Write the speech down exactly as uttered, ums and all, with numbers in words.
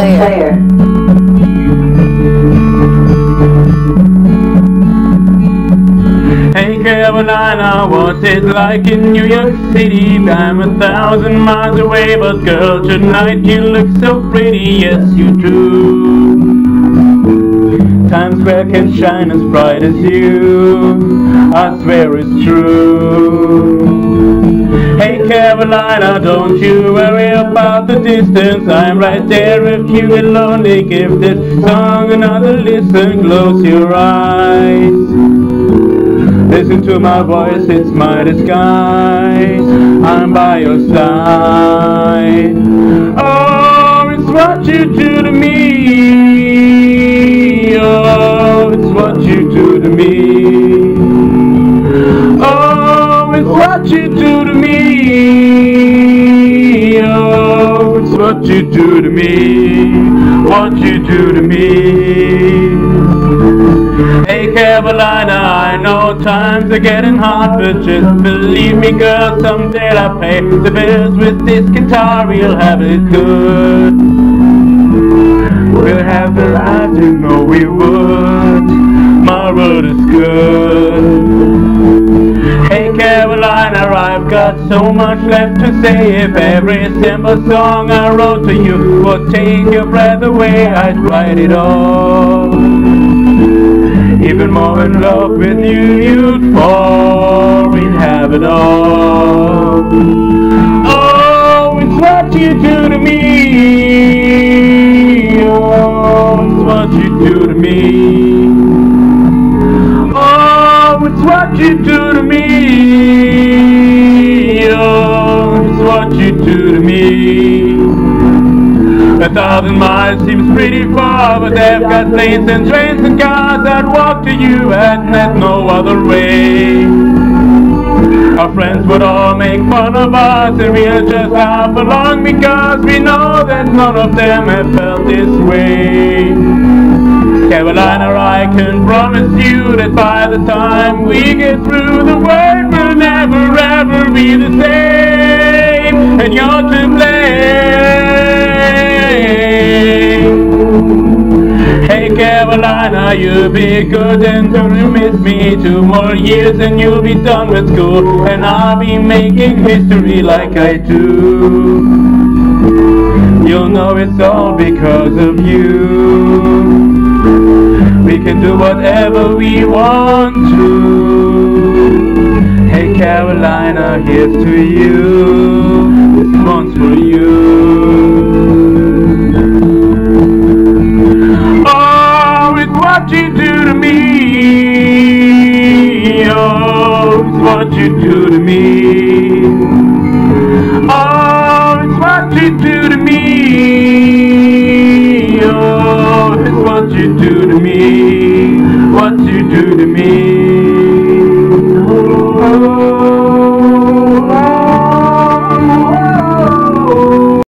player. Hey Carolina, what's it like in New York City? I'm a thousand miles away, but girl, tonight you look so pretty, yes you do. Times Square can shine as bright as you, I swear it's true. Hey Carolina, don't you worry about the distance, I'm right there if you get lonely. Give this song another listen, close your eyes. Listen to my voice, it's my disguise, I'm by your side. Oh, it's what you do to me. Oh, it's what you do to me. Oh, it's what you do to me. Oh, it's what you do to me. What you do to me. Hey Carolina, I know times are getting hard, but just believe me girl, someday I'll pay the bills with this guitar, we'll have it good. We'll have the life you know we would, my road is good. Hey Carolina, I've got so much left to say. If every simple song I wrote to you would take your breath away, I'd write it all. Even more in love with you, you'd fall, we'd have it all. Oh, it's what you do to me. Oh, it's what you do to me. Oh, it's what you do to me. Oh, it's what you do to me. A thousand miles seems pretty far, but they've got planes and trains and cars that walk to you, and there's no other way. Our friends would all make fun of us, and we'll just laugh along because we know that none of them have felt this way. Carolina, I can promise you that by the time we get through, the world will never ever be the same, and you're to blame. Hey Carolina, you'll be good and don't miss me. Two more years and you'll be done with school, and I'll be making history like I do. You'll know it's all because of you. We can do whatever we want to. Hey Carolina, here's to you. This one's for you. What you do to me. Oh, it's what you do to me. Oh, it's what you do to me. Oh, it's what you do to me. What you do to me.